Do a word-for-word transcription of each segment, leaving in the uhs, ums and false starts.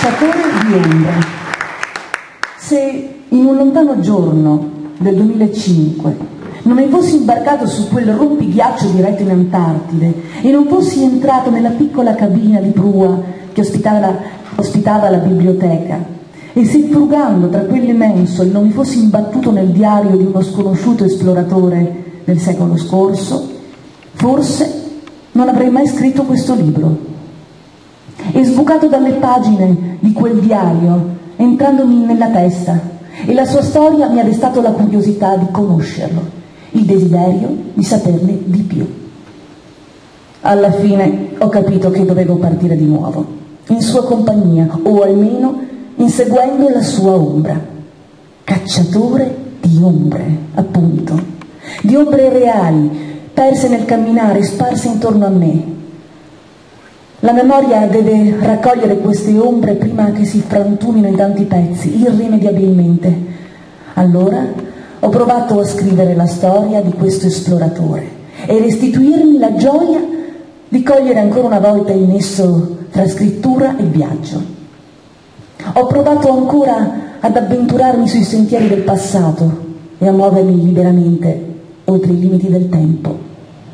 Cacciatore di ombre. Se in un lontano giorno del duemilacinque non mi fossi imbarcato su quel rompighiaccio diretto in Antartide e non fossi entrato nella piccola cabina di prua che ospitava la, ospitava la biblioteca, e se frugando tra quelle mensole non mi fossi imbattuto nel diario di uno sconosciuto esploratore del secolo scorso, forse non avrei mai scritto questo libro. E sbucato dalle pagine di quel diario, entrandomi nella testa, e la sua storia mi ha destato la curiosità di conoscerlo, il desiderio di saperne di più. Alla fine ho capito che dovevo partire di nuovo, in sua compagnia, o almeno inseguendo la sua ombra. Cacciatore di ombre, appunto, di ombre reali, perse nel camminare, sparse intorno a me. La memoria deve raccogliere queste ombre prima che si frantumino in tanti pezzi, irrimediabilmente. Allora ho provato a scrivere la storia di questo esploratore e restituirmi la gioia di cogliere ancora una volta il nesso tra scrittura e viaggio. Ho provato ancora ad avventurarmi sui sentieri del passato e a muovermi liberamente oltre i limiti del tempo.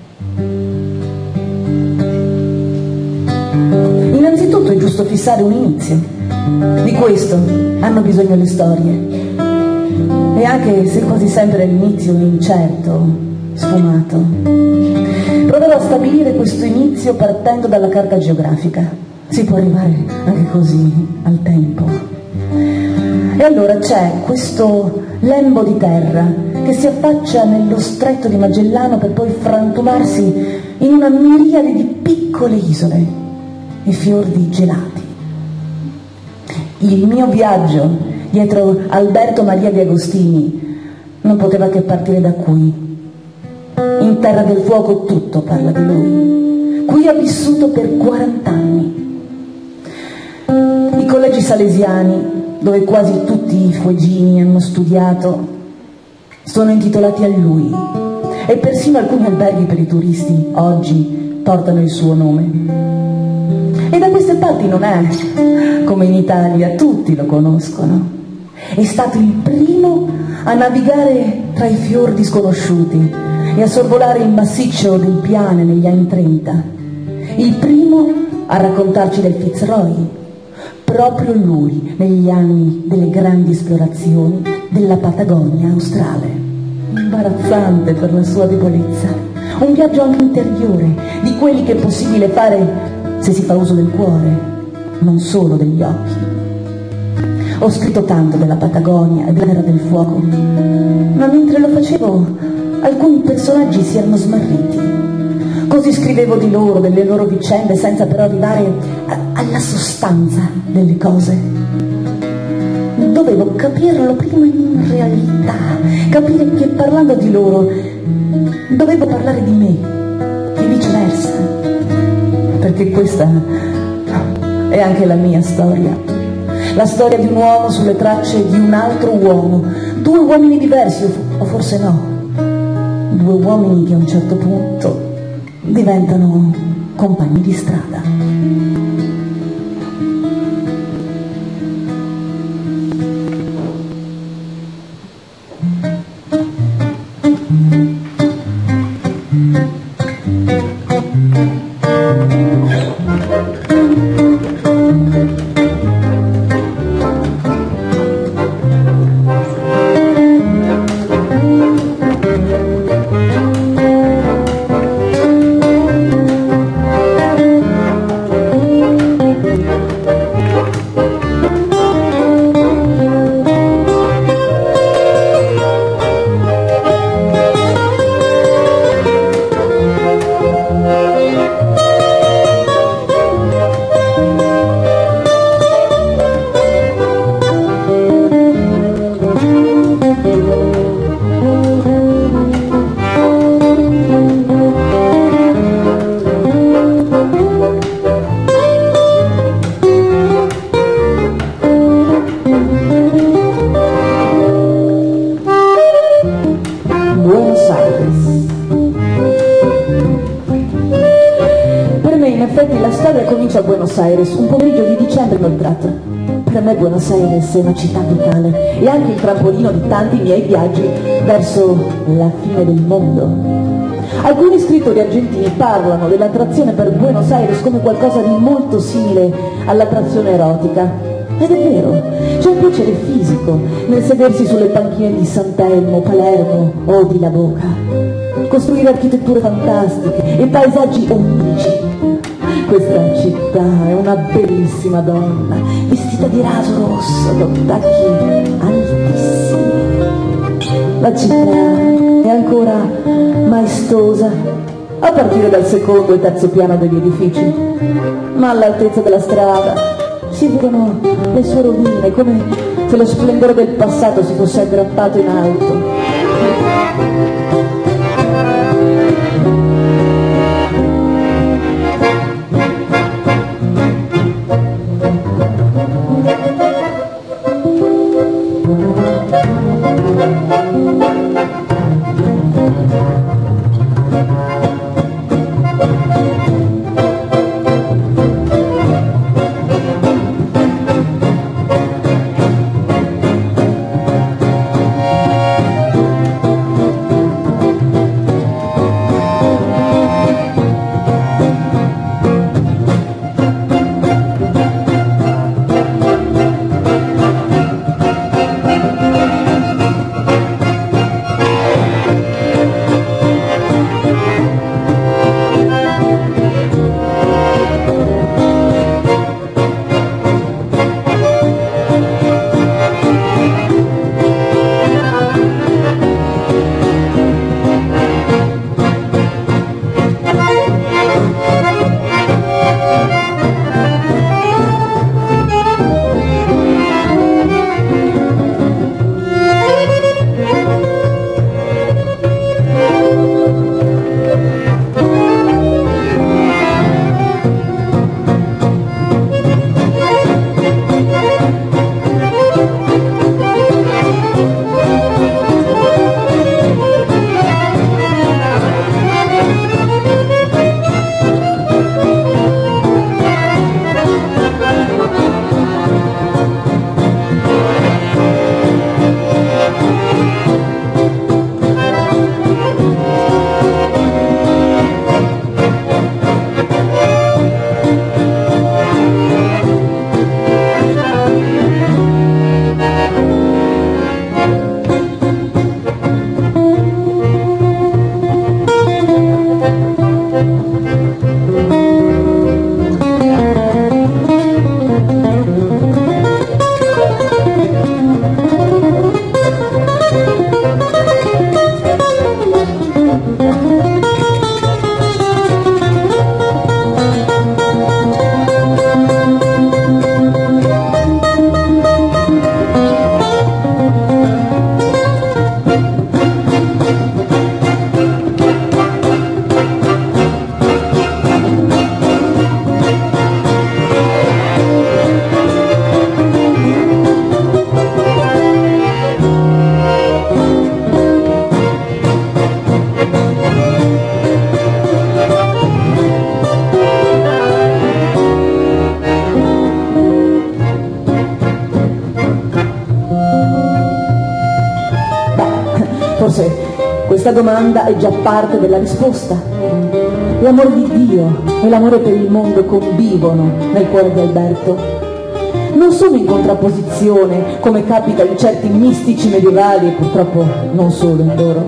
Innanzitutto è giusto fissare un inizio. Di questo hanno bisogno le storie. E anche se quasi sempre l'inizio è incerto, sfumato, proverò a stabilire questo inizio partendo dalla carta geografica. Si può arrivare anche così al tempo. E allora c'è questo lembo di terra che si affaccia nello stretto di Magellano per poi frantumarsi in una miriade di piccole isole e fiordi gelati. Il mio viaggio dietro Alberto Maria di Agostini non poteva che partire da qui. In Terra del Fuoco tutto parla di lui. Qui ha vissuto per quarant'anni. I collegi salesiani, dove quasi tutti i fuegini hanno studiato, sono intitolati a lui, e persino alcuni alberghi per i turisti oggi portano il suo nome. E da queste parti non è come in Italia, tutti lo conoscono. È stato il primo a navigare tra i fiordi sconosciuti e a sorvolare il massiccio del Piane negli anni trenta. Il primo a raccontarci del Fitzroy, proprio lui negli anni delle grandi esplorazioni della Patagonia australe. Imbarazzante per la sua debolezza, un viaggio anche interiore, di quelli che è possibile fare se si fa uso del cuore, non solo degli occhi. Ho scritto tanto della Patagonia e della Terra del Fuoco, ma mentre lo facevo alcuni personaggi si erano smarriti. Così scrivevo di loro, delle loro vicende, senza però arrivare a, alla sostanza delle cose. Dovevo capirlo prima in realtà, capire che parlando di loro dovevo parlare di me e viceversa. Perché questa è anche la mia storia, la storia di un uomo sulle tracce di un altro uomo, due uomini diversi, o forse no, due uomini che a un certo punto diventano compagni di strada. a Buenos Aires un pomeriggio di dicembre inoltrato. Per me Buenos Aires è una città vitale e anche il trampolino di tanti miei viaggi verso la fine del mondo. Alcuni scrittori argentini parlano dell'attrazione per Buenos Aires come qualcosa di molto simile all'attrazione erotica. Ed è vero, c'è un piacere fisico nel sedersi sulle panchine di San Telmo, Palermo o di La Boca, costruire architetture fantastiche e paesaggi unici. Questa città è una bellissima donna, vestita di raso rosso, con tacchi altissimi. La città è ancora maestosa, a partire dal secondo e terzo piano degli edifici, ma all'altezza della strada si vedono le sue rovine, come se lo splendore del passato si fosse aggrappato in alto. Forse questa domanda è già parte della risposta. L'amore di Dio e l'amore per il mondo convivono nel cuore di Alberto. Non sono in contrapposizione come capita in certi mistici medievali e purtroppo non solo in loro.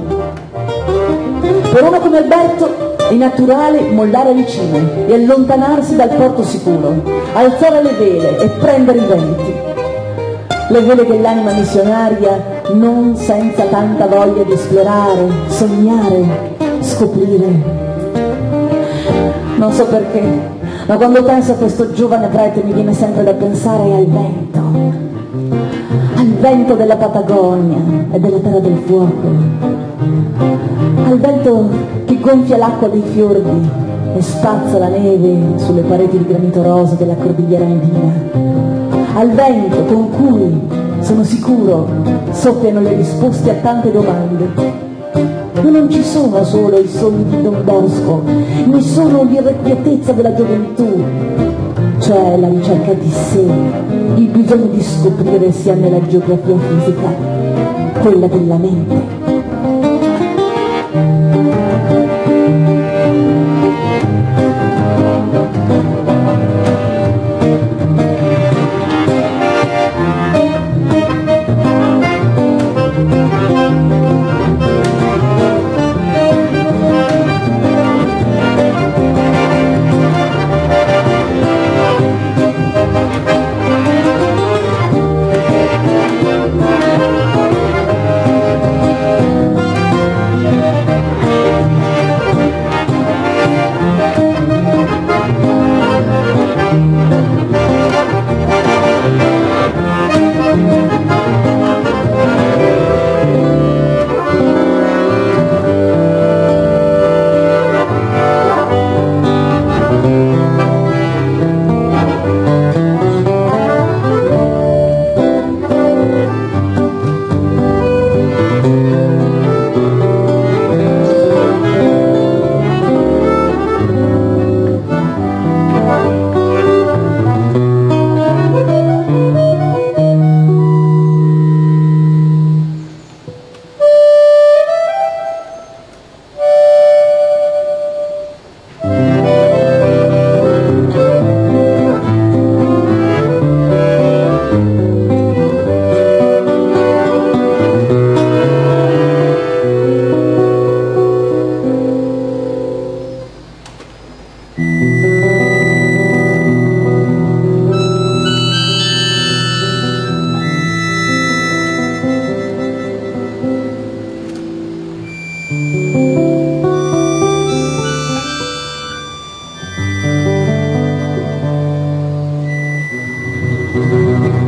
Per uno come Alberto è naturale mollare le cime e allontanarsi dal porto sicuro, alzare le vele e prendere i venti. Le vele dell'anima missionaria non senza tanta voglia di esplorare, sognare, scoprire. Non so perché, ma quando penso a questo giovane prete mi viene sempre da pensare al vento, al vento della Patagonia e della Terra del Fuoco, al vento che gonfia l'acqua dei fiordi e spazza la neve sulle pareti di granito rosa della cordigliera andina, al vento con cui, sono sicuro, soffiano le risposte a tante domande. Ma non ci sono solo i sogni di Don Bosco, né solo l'irrequietezza della gioventù. cioè la ricerca di sé, il bisogno di scoprire sia nella geografia fisica, quella della mente. Thank you.